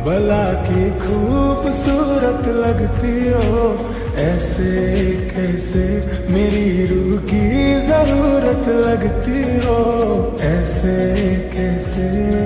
भला की खूबसूरत लगती हो, ऐसे कैसे मेरी रूह की जरूरत लगती हो। ऐसे कैसे,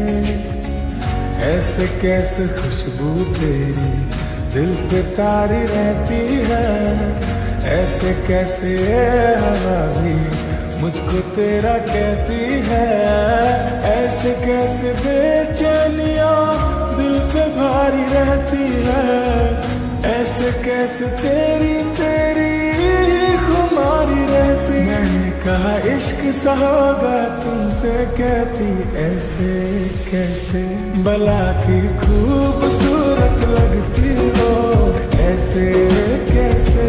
ऐसे कैसे खुशबू तेरी दिल पे तारी रहती है। ऐसे कैसे हवा भी मुझको तेरा कहती है। ऐसे कैसे बेचैनियां दिल पे भारी रहती है। ऐसे कैसे तेरी तेरी खुमारी रहती। मैंने कहा इश्क सा होगा तुमसे कहती। ऐसे कैसे भला की खूबसूरत लगती हो, ऐसे कैसे।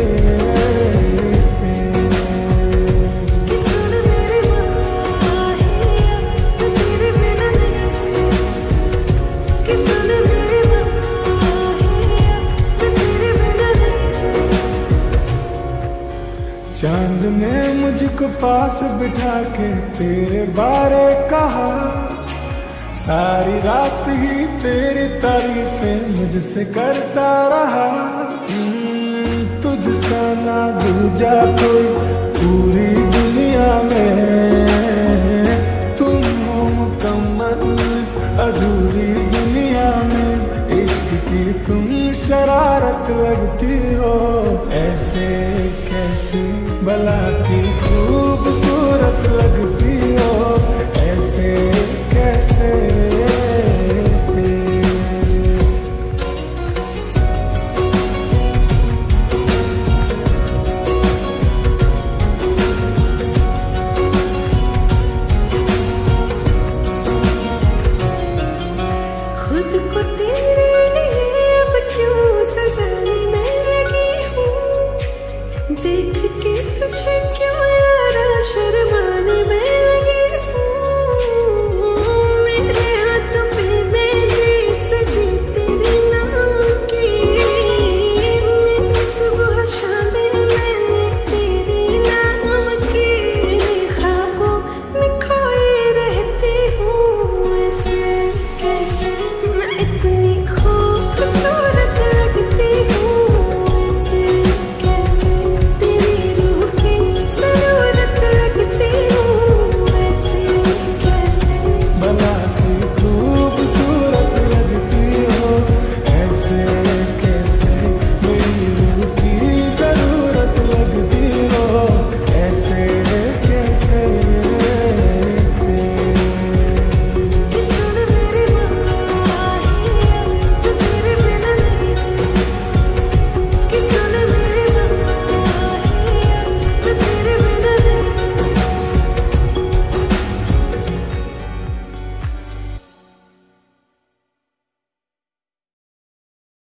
चांद ने मुझको पास बिठा के तेरे बारे कहा। सारी रात ही तेरी तारीफें मुझसे करता रहा। तुझसा ना दूजा कोई पूरी दुनिया में। तुम हो मुकम्मल अधूरी दुनिया में। इश्क की तुम शरारत लगती हो, ऐसे कैसे भला की